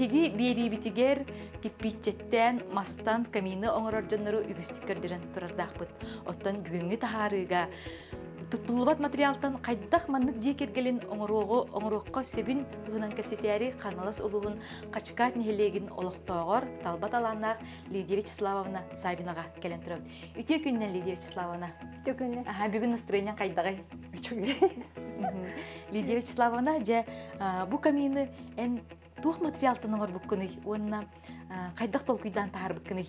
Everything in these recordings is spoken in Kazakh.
Биһиги биерибитигер киппитчеттен мастан камины оңороржоннору үгүстүк көрдөрөн турардахпыт. Оттон бүгүнгү тахарыга туттулубат материалтан кайдах маннык жекергелин оңорокко себин туһунан кепсетери каналас улуун качкат нехелегин олохтоогор талбат аланнах Лидия Вячеславовна Сабинага келен турат. Үтө күннен Лидия Вячеславовна. Үтө күннен. Бүгүн настроение кайдагы? Үчүгү. Лидия Вячеславовна же бу камины эн тух материалтан оңор буккуны, онна кайдах толкуйдан тахар буккуны.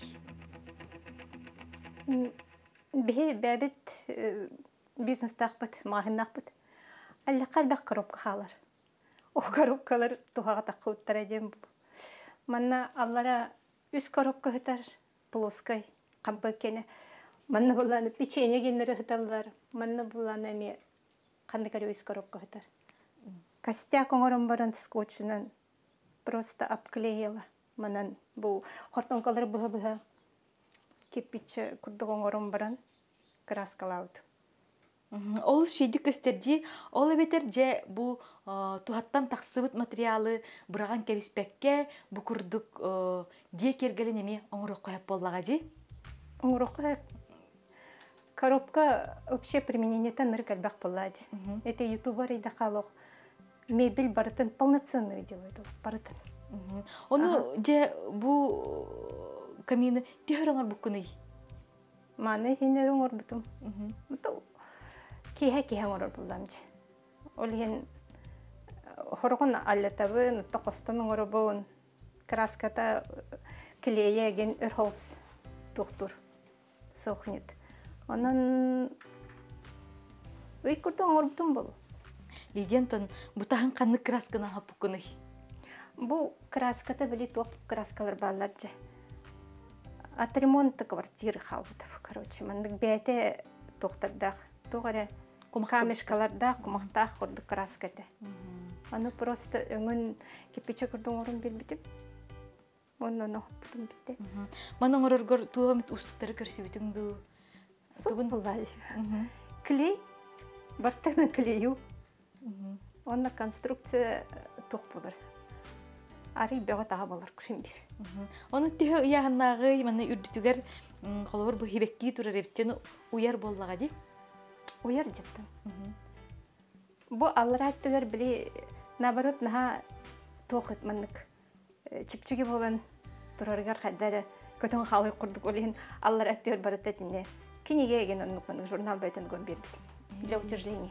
Бихи бәбит бизнес тақпыт, мағыннақпыт. Әлі қалбақ коробка қалар. О коробкалар тухаға таққуыттар әдем. Манна аллара үс коробка хытар, плоскай, қампы кені. Манна бұланы печенье кенлері хыталар. Манна бұланы әме қандықары үс коробка хытар. Костяк оңырым баран скотчынан просто обклеила. Манан бұл хортонкалары бұға-бұға кеппиче күрдік оңырым баран краскалауды. Ол шейді көстерді, ол әбетер же бұ тухаттан тақсыбыт материалы бұраған кәбіспәкке бұ күрдік де кергелін әме оңырық қойып боллаға же? Оңырық қойып. Коробка вообще применениетен ныры кәлбәк боллады. Это ютубар ида қалуқ. Мебель барытын полноценный делайды. Барытын. Оны же бұ камины тегір оңыр бұққыны? Маны хенер оңыр бұтым. Кеhe оңыр бұлдам же. Ол ен хорғын аллетабы, нұтта қостан оңыр бұғын. Краската клея ген үрхолс тұқтыр. Соқнет. Онын өй күрді оңыр бұтым бұл. Лидиентон, бұтағын қанны красканы хап бұққыны? Бұл краската білі тоқ краскалар балар же. От ремонта квартиры қалбытов, короче. Мандық бәйті тоқтардақ. Тоғары камешкалардақ, құмақтақ құрды краската. Аны просто өңін кепече күрдің орын бербетіп, онын оғып бұтым бітті. Маның орырғыр туғамет ұстықтары көрсі бітіңді? Соқ бұлай. Клей, бартағына клею. Онна конструкция тоқ болыр. Ары беға таға болар күшін бір. Оны түйі ұяғыннағы маны үрдітігер қолығыр бұл хебекки тұрар ептені ұяр боллаға де? Уяр жеттім. Бұл алыр әттігер білі, наоборот, наға тоқыт маннық. Чіпчіге болан тұрарғар қайдары көтің қалай құрдық олейін алыр әттігер барытта діне. Кенеге еген онық маннық журнал бәйтін көн бербедім. Для утверждения.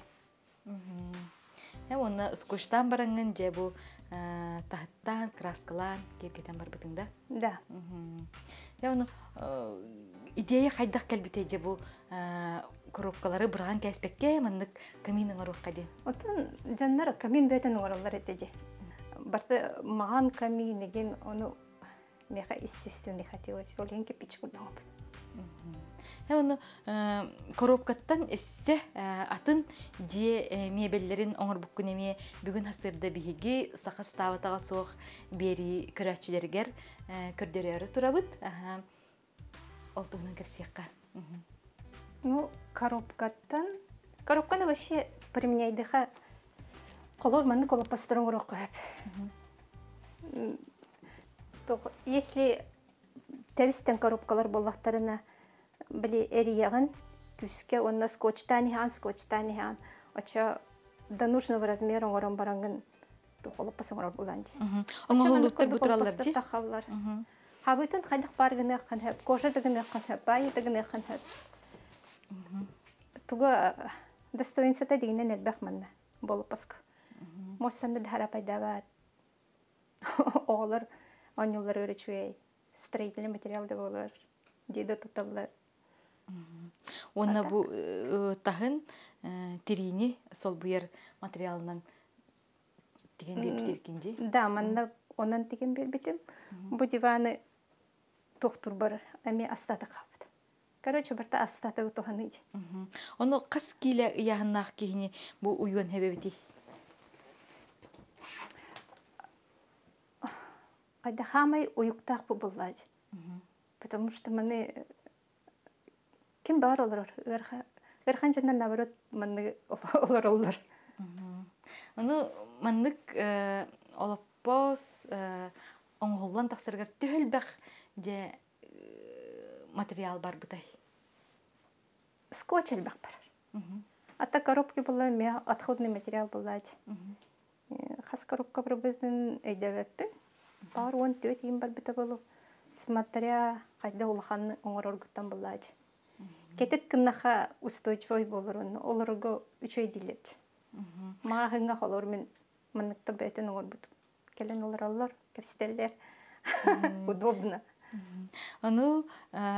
Оны скотчтан барыңын же бұл тахыттан, краскалан кергетен бар бұтыңда? Да. Оны идея қайдақ кәлбіте же бұл коробкалары бұрған кәспекке маннық каминің ұрыққа де? Отын жаннар камин бәйтін оңыралар әтеде. Барты маған камин еген оны меға естественный хотелось. Олеген кепич күрдің опыт. Оны коробкаттан әссе атын де мебеллерін оңыр бүккін еме бүгін хастырды бігі сақы ставатаға соқ бері көрәтшілергер көрдері әрі тұрабыт. Ол тұғынан көпсеққа. Ну, коробкаттан... Коробканы вообще применяйдыға қолыр мәнді қолы пастырын ұрық қойып. Если тәвістен коробкалар болақтарына білі әрияғын, күске онна скотчтан хан, оча до нужного размера оңырын бараңын қолы пастырын ұрық боланды. Оңғылықтар бұтыралар де? Хабытын қайдық барғыны қанхап, кожадығыны қанхап, байыдығыны қанхап. Туға достоинсата дегенен әлбәқ манна болып пасқы. Мостанды дәхара пайдават. Оғылар, анылар өречуей, строительный материалды болар, деді тұталар. Онна бұ тағын терейіне сол бұйар материалынан деген бербетевкенде? Да, манна онан деген бербетем. Бұ диваны тоқтур бар, әме астаты қалбыды. Короче, барта астаты ұтуғаны еді. Оны қас кейлі яғыннақ кейіне бұл ұйуан әбәбеті? Қайда қамай ұйықтақ бұл болады. Потому что маны... Кем бар олар? Верхан жаннан наоборот маны олар олар. Оны маннык олаппос оңголлан тахсыргар төхөлбэх же материал бар бутай. Скотч элбэх бар. Ата коробки была, меня отходный материал была. Хас коробка пробытын эйдәвәппен. Бар он төт им бар бите болу. Смотря кайда улаханны оңороргуттан была. Кетет кыннаха устойчивый болырын. Олорго үчөй дилет. Мағыңа холор мен мыныкта бәйтен оңорбут. Келен олар кәпсителлер. Удобно. Аны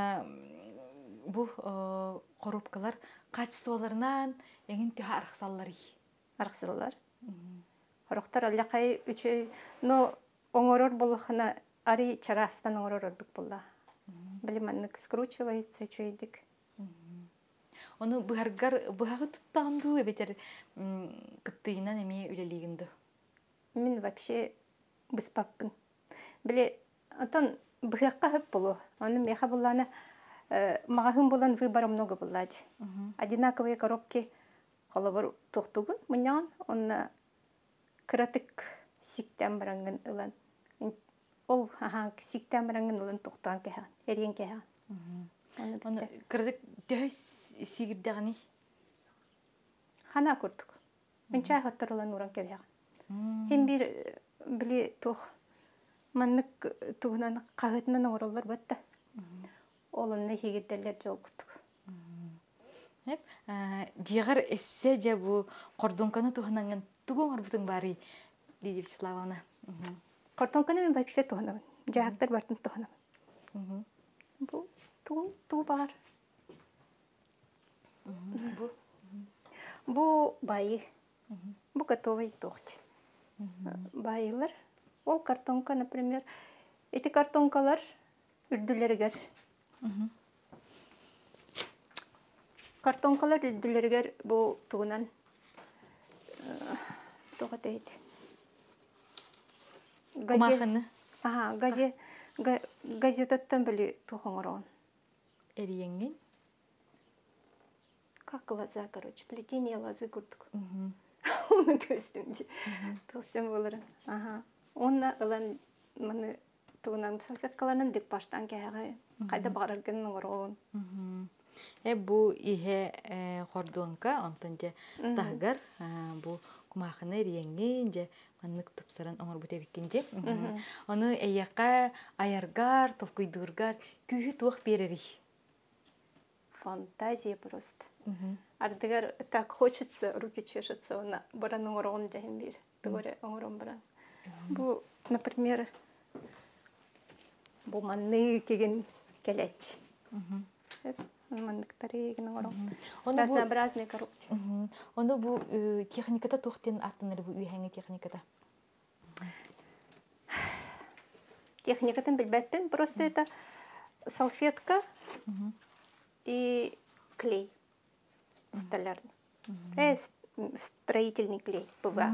бу коробкалар качестволарынан эңин төһө архсаллары. Архсаллар. Хорохтар аллакай үчөй, но оңорор болохына ари чарастан оңорор ордук болла. Билиманнык скручивается үчөйдик. Оны быхагы туттаганду эбетер кыттыйынан эме үлелигинду. Мен вообще быспаппын. Биле, атан быхакка хөп болу. Оны меха болланы магахын болан выбора много боллади. Одинаковые коробки холобор тухтугун мынян, он кратык сиктен барангын ылан. Ол сиктен барангын ылан тухтан кехан, эрген кехан. Оны кратык төһө сигирдагани. Хана курдук. Мынча хаттар ылан уран кебян. Хем бир биле тух маннык тугунан кагытынан ороллар батта. Олонны хигирделер жол курдук. Хеп, дигар эссе же бу кордонканы тухананган тугун арбутун бари, Лидия Вячеславовна. Кордонканы мен вообще туханам. Жактар бартын туханам. Бу ту бар. Бу байы. Бу готовый тохти. Байылар. Ол картонка, например, эти картонкалар үрдүлергер. Картонкалар үрдүлергер бу тугунан тога дейт. Газетаттан били тухоңорон. Эриеңген? Как лоза, короче, плетение лозы курдук. Оны көстүмдү. Толсем боларын. Онна ылан маны тугунан салфеткаларын дик баштан кайга кайда бараргын оңорон. Бу ихе кордонка антанже тагар бу кумаханы эриеңген же маннык тупсаран оңор бут эбиккенже. Аны эйяка аяргар, товкуйдургар күйү туак берери. Фантазия просто. Ардыгар так хочется, руки чешутся, она баран оңорон жайын бир. Тугоре оңорон баран. Бу, например, бу манны кеген келеч. Манныктары еген оңорон. Разнообразные коробки. Оны бу техниката тухтен артыныр бу үйхәңе техниката? Техникатын билбеттен, просто это салфетка и клей столярный. Строительный клей, ПВА.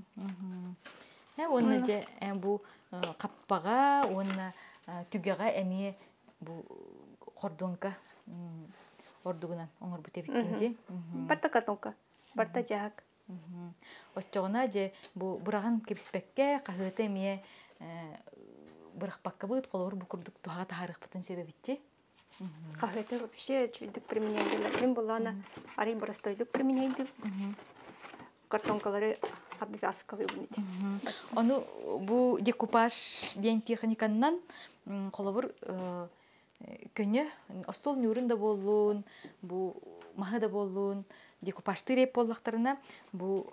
Оны же бу каппага, оны түгәгә әме бу кордонка ордугунан оңор бут эбиккенже. Барта картонка, барта жак. Отчогуна же бу бураган кепспекке кагыты эме быракпакка бут колор бу курдук туга таарык бутун себебитти. Кагыты вообще чуйдук применяйдылар. Мен булана ари простойдук применяйдык. Картонкалары обвязковый бунит. Оны бу декупаж ден техниканнан колобур көне остол нурун да боллун, бу махы да боллун, декупажты реп боллактарына бу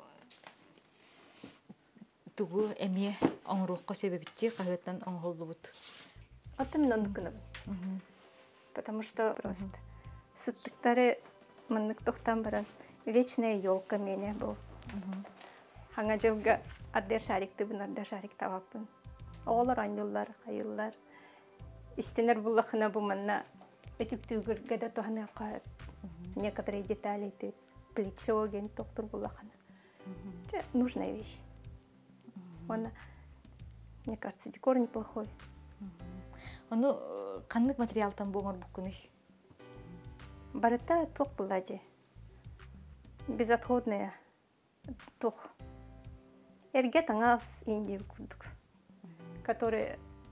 тугу эме оңрукка себебитти кагыттан оңголдубут. Аты мен ондукунам. Потому что просто сыттыктары мындык тохтан баран вечная елка мене был. Хаңа жылга ардер шарикты бун ардер шарик табаппын. Оолар аньюллар, хайыллар. Истенер буллахына бу манна өтүктүгүргө да тохана каат. Некоторые детали ты плечо ген токтур буллахына. Это нужная вещь. Она, мне кажется, декор неплохой. Оны каннык материалтан боңор буккуны? Барыта тох булади. Безотходная тох. Эрге таңас инди курдук. Которые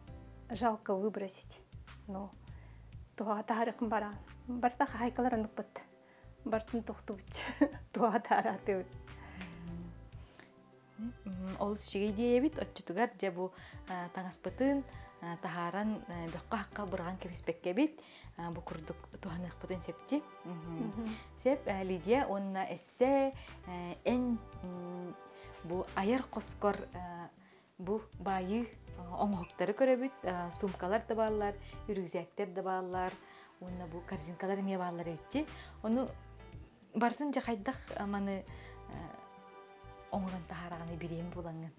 жалко выбросить. Но туга таарыкын баран. Барта хайкалар аныкпыт. Бартын тухтубут. Туга таараты. Олус чигей диебит отчутугар же бу таңаспытын тахаран бөккө хакка бурган кебиспекке бит бу курдук туханыкпытын септи. Сеп Лидия онна эссе эн бу аяр коскор бу байы оңоктары көрөбүт, сумкалар да баалар, үрүгзектер да баалар, онна бу корзинкалар эмне баалар этти. Ону бартын жакайдак маны оңорон тахараганы бирем булаңын.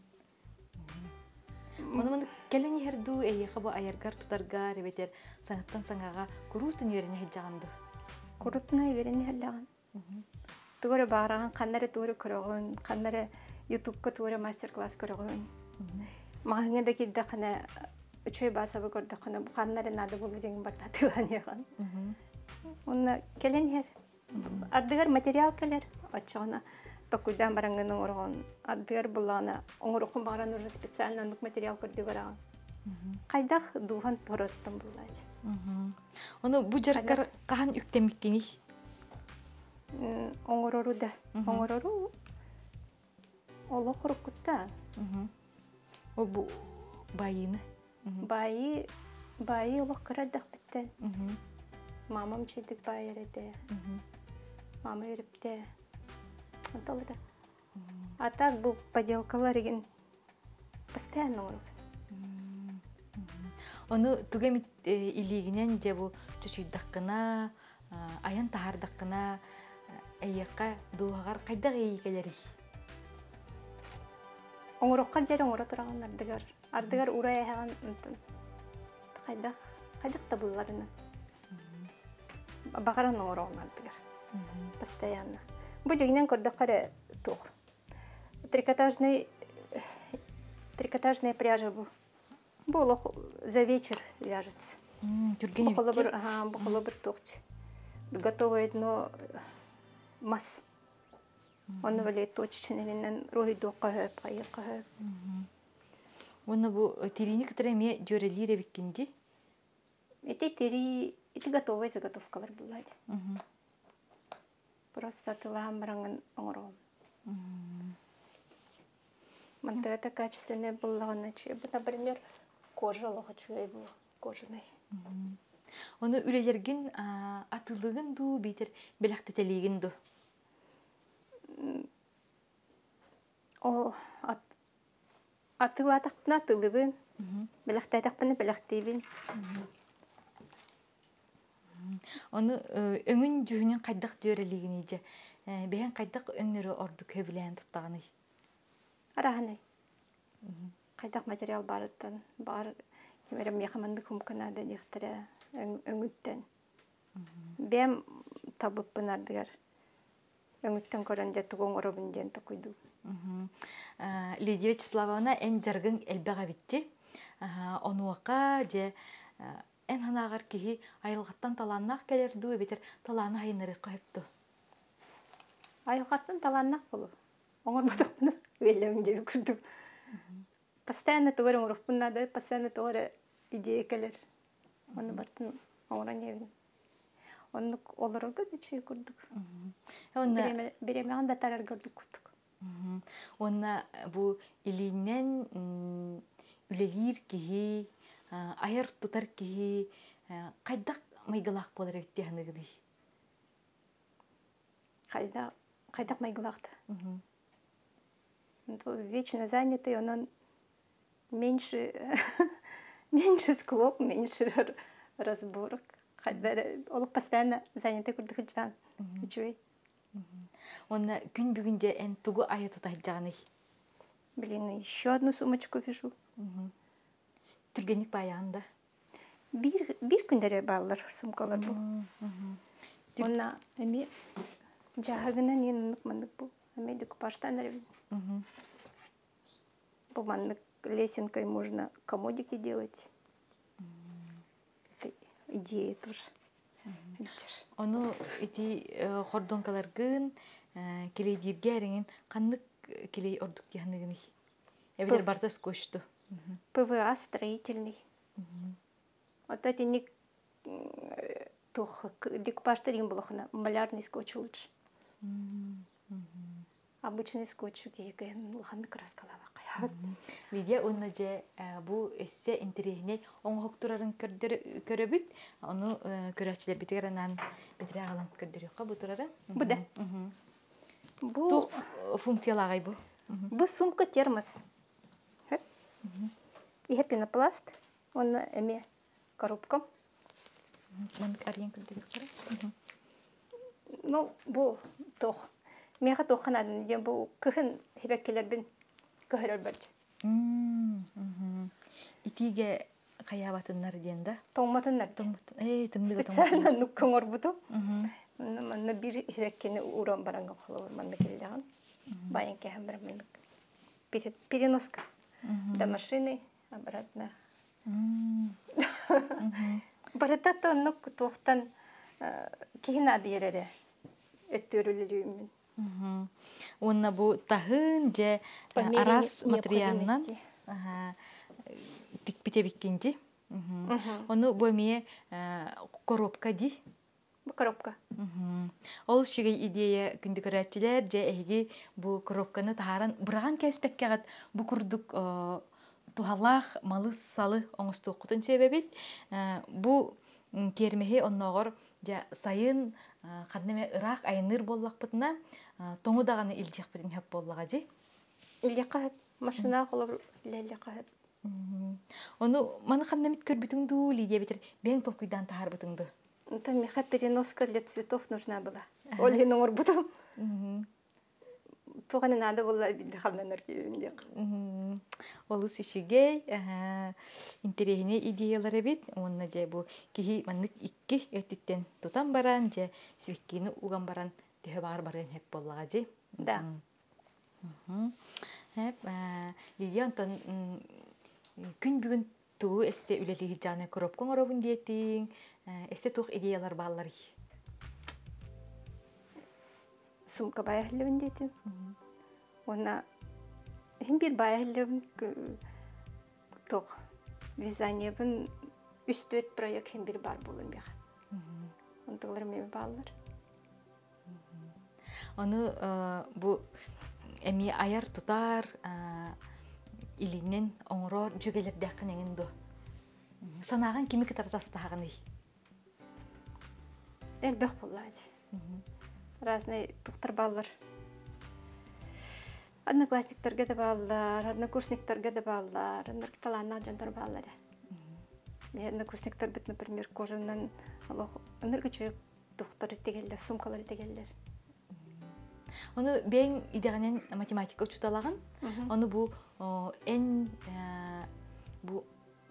Оны келени херду эйеха бу аяргар тутарга ребетер саңаттан саңага курутун юрене хеджаганды. Курутуна юрене хеллаган. Тугары бараган каннары тугары көрөгөн, каннары YouTube-ка тугары мастер-класс көрөгөн. Магыңа да кирде кана үчөй басабы көрдө кана каннары нады болду деген бар татыган. Онна келени хер ардыгар материал келер, ачыгына токуйдан бараңын оңоргон ардыгар булана оңорукун баран уже специально андык материал көрдү бараган. Кайдах дуган тороттон булат. Оны бу жаркар кахан үктемиккени? Оңорору да. Оңорору оло хоруккуттан. О бу байыны? Байы оло кырадак биттен. Мамам чейдик байыр эде. Мама өрүптө. Анталда. А так бу поделкалар еген постоянно оруп. Оны тугемит илигинен же бу чучуйдаккына, аян тахардаккына эйекка дуагар кайдак эйикелери? Оңороккар жер оңоро тураган ардыгар урай хаган кайдак та булларына. Багаран оңорогон ардыгар. Постоянно. Бу жегинен көрдүк кара тур. Трикотажный пряжа бу. Бу за вечер вяжется. Тюргене бу холобыр токч. Готовое дно мас. Он валет точечненен рой докка кайыкка. Оны бу тирини кытреме жөрелире биккинди. Эти готовые заготовкалар булат. Просто тылам баранган оңором. Манта это качественное буллаган чөй. Бу, например, кожалыгы чөй бу, кожаный. Оны үлелерген атылыгын ду битер белектетелигин ду. О атылатакпына атылыбын, белектетакпына белектебин. Оны өңүн жүһүнүн кайдак жөрелигини же беген кайдак өңнөрү орду көбүлен туттаганы. Араханы. Кайдак материал барыттан бар кемерем яхаманды хумканада дихтара өңүттен. Бем табыппын ардыгар. Өңүттен көрөнде тугоңоробун ден токуйду. Лидия Вячеславовна эн жаргын элбега битти. Онуака же эн ханагар кихи айылгаттан таланнак келерду бетер таланы хайныры кайыпту. Айылгаттан таланнак болу. Оңорбодокпуну велемде күрдүм. Постоянно тугары оңоруппун нады, постоянно тугары идея келер. Оны бартын оңоран евин. Оны олорга да чүй күрдүк. Беремеган да тарар көрдүк күрдүк. Оны бу илинен үлелир кихи айыр тутар кихи кайдак майгылак болар битти ханыгыды. Кайдак майгылакты. Вечно занятый, он меньше склок, меньше разборок. Он постоянно занятый күрдүк жан. Чүй. Он күн бүгүнде эн тугу айы тутайжаны. Блин, еще одну сумочку вяжу. Түргенник баягында. Бир күндөрү балдар сумкалар бу. Онна эми жагына ненук мандык бу. Эми декупаждан ревиз. Бу мандык лесенкой можно комодики делать. Это идея тоже. Onu iti xordonkalargın kileydirge erengin kanlık kiley orduk diyanıgını. Evler bartas koştu. ПВА строительный. Ота тенник тух декупаж терин болохна малярный скотч лучше. Обычный скотч гейген лхан краскалава кая. Лидия онна же бу эссе интерехне оңхоктурарын көрөбүт. Ону көрөчүлөр битигеренан битире алан көрдөрөккө бу турары. Бу да. Бу Тух функциялагай бу. бу сумка термос. И пенопласт. Он эме коробка. Мен арьян көрдөрөккө. Ну, бу тох. Мега тоханадын дем бу кыхын хебеккелербин көһөрөр барж. Итиге каябатыннар диен да. Тоңматыннар. Тымдыгы Специально нуккоңор буту. Манна бир хебеккени уран баранга холор манна келдеган. Баян кеһем бер мен. Переноска. До машины обратно. Баратта нук тохтан кихина диерере. Өттөрүлүрүмүн. Онна бу тахын же арас материалынан бите биккенди. Ону бу эме коробка ди. Бу коробка. Ол шигей идея күндү көрөчүлөр же эги бу коробканы тааран быраган кеспеккегат бу курдук тухалах малы салы оңостуукутун себебит. Бу кермеһи онногор же сайын каднеме ырак айныр боллакпытына тоңу даганы илжекпитин хеп боллага же. Илжекка машина холор лелека. Ону маны каднемит көрбүтүңдү Лидия битер бең толкуйдан таарбытыңды. Это меха переноска для цветов нужна была. Оли номер буту. Туганы надо было бидхалнанар кийиндек. Олус ишигей интерехине идеялары бит. Онна же бу кихи маннык икки өттүттен тутан баран же свеккини уган баран төһө барын хеп боллага же. Да. Хеп Лидия онтон күн бүгүн туу эссе үлелиги жаны коробкоң оробун диетиң. Эссе тух идеялар баалары. Сумка баяхлыбын дейтим. Она бир баяхлыбын тох вязание бын үстөт проект бир бар болун бияк. Онтолар эме баалар. Оны бу эми аяр тутар илинен оңрор жүгелердәккин эңиндо. Санаган кими кытартастаганы. Элбэх боллады. Разные туктар баллар. Одноклассниктарга да баллар, однокурсниктарга да баллар, таланна жандар баллар. Мен однокурсниктар бит, например, кожанан алох энергичек туктар тегеллер, сумкалар тегеллер. Оны бең идегенен математика учуталаган. Оны бу эн бу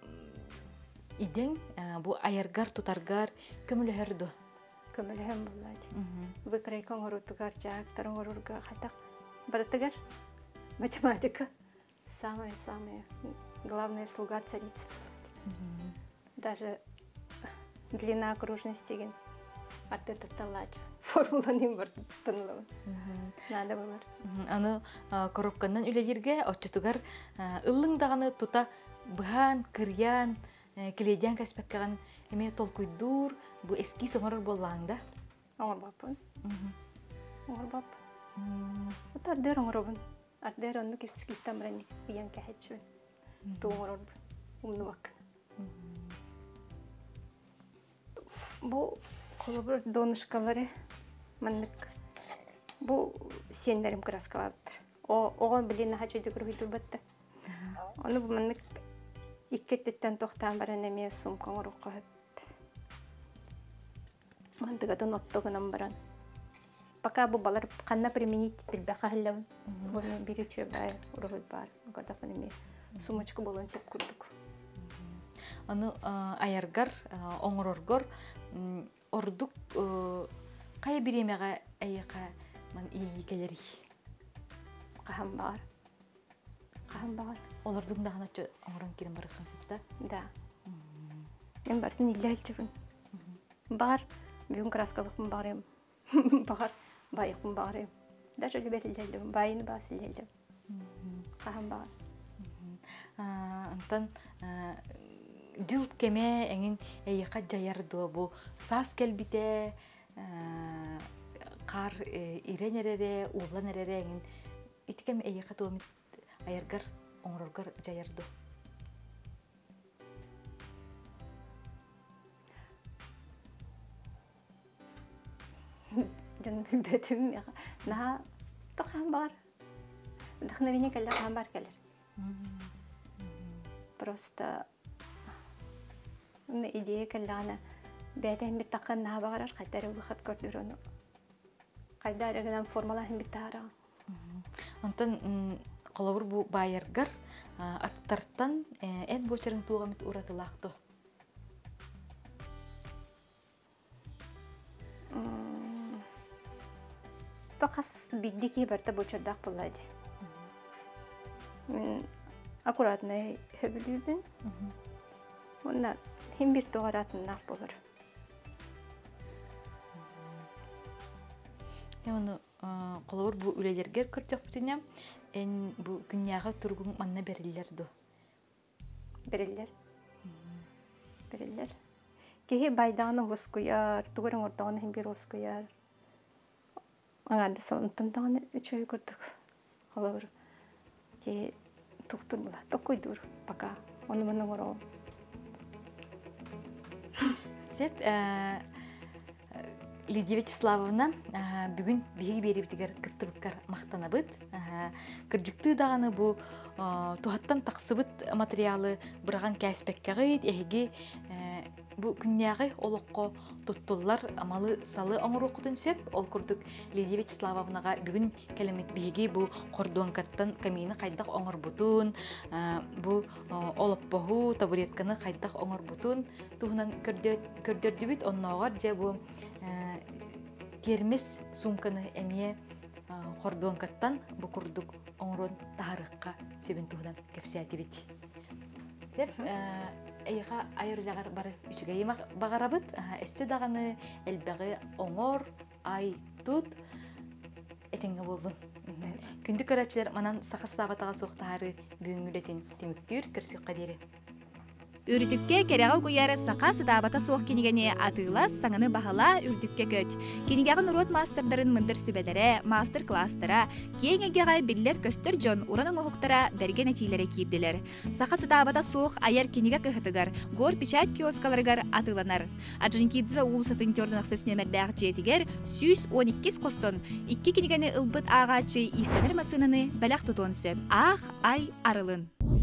идең бу аяргар тутаргар көмөлөрдү. Көмөлөм боллады. Выкрай коңорутугар жактар оңорурга хатак баратыгар. Математика самая главная слуга царицы. Даже длина окружности деген артета талач. Формула не бар тынлы. Надо булар. Аны коробкандан үлелерге очтугар ыллыңдаганы тута быхан кырьян киледян каспеккаган эме толкуйдур бу эски соңорор боллаңда. Оңор бапын. Оңор бап. Отардер оңоробун. Ардер онну кискистан бренди биян кахечвен. Тоңорор умнуак. Бу колобур донышкалары маннык. Бу сендерим краскалаптыр. Огон билин хачы дегрүйдүр батты. Оны бу маннык иккеттен токтан баран эме сумкаң урукка. Мандыгадан оттогунан баран. Пока бу балар канна применить билбаха хеллем. Бу бириче бай урухуй бар. Гордафан эме сумочка болон сеп курдук. Аны аяргар оңороргор ордук кай биремега айка ман ийикелери. Кахам бар. Олордун дагыначы оңорон кирен барган сытта. Да. Мен бартын илэлчүн. Бар, бүгүн краскалыкмын барым. Бар, байыкмын барым. Даже любителдем байын басылдем. Кахам бар. Антан жыл кеме эңин эйка жаярды бу сас келбите кар иренерере ууланерере эңин итикем эйка туомит аяргар оңоргар жаярды. Жан билбетим на тохан бар. Дахна вине калла хан бар келер. Просто идея каллана бәдән бит такан на багарар кайтары вахат көрдөрөнү. Кайдарыгынан формалаһын битара. Онтон колобур бу байыргар аттартан эт бочерин тугамит уратылакты. Тохас биддики барта бочердак булайды. Мен аккуратный хөбүлүбүн. Онда хем бир тогаратынак болор. Яны колобур бу үлелергер көртөк бүтүнө эн бу күнняга тургун манна берилерди. Берилер. Кеһи байданы воскуяр, тугурун ортогон хем бир воскуяр. Аңарды сонтон тагын үчөй көрдүк. Колобур ке туктур була. Токойдур пока. Оны мына горо. Сеп Лидия Вячеславовна бүгүн биги берибитигер кыттыбыккар мактанабыт. Кырдыкты даганы бу тухаттан таксыбыт материалы быраган кәспеккәгыт эһиги бу күннягы олокко туттуллар амалы салы оңорукутун сеп ол курдук Лидия Вячеславовнага бүгүн келемит биги бу кордонкаттан камины кайдак оңорбутун бу олоппоху табуретканы кайдак оңорбутун туһунан көрдөрдүбүт онногор же бу термес сумканы эмие кордонкаттан бу курдук оңорон таарыкка сөбүн туһунан кепсиатибит сеп эйга айырлагар бары үчүгэй багарабыт эсте даганы элбеги оңор ай тут этеңге болдун күндүк көрөчүлөр манан сакас сабатага соктаары бүгүнгүлетин тимиктүр көрсөккө дери Үрдүкке кереға көйәрі сақа сыдабата соқ кенегене атылас саңыны бағала үрдүкке көт. Кенегеғын урот мастердарын мындыр сүбелері, мастер-кластыра, кеңегеғай білілер көстір жон ұраның оғықтара берген әтейлері кейділер. Сақа сыдабата соқ аяр кенеге кіхітігар, гор печат киоскаларығар атыланар. Аджинкидзі ұлы сатын төрдің ақсыз нөмірдәғ жетігер, сүйс 12 қостон, 2 кенегені ылбыт ағачы истенер масыныны бәләқ тұтуын сөп. Ақ ай арылын.